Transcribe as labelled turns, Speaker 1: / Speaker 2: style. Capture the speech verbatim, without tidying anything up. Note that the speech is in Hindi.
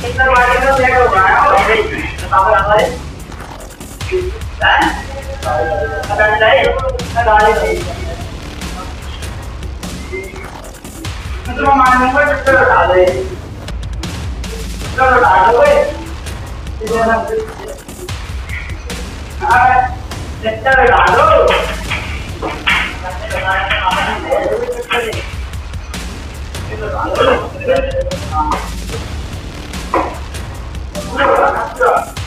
Speaker 1: इधर वाले को क्या होगा यार बताओ यार हैं पता नहीं गाड़ी नहीं तो मारने को चक्कर उठा दे चक्कर उठा दो भाई इधर हां चक्कर उठा दो हाँ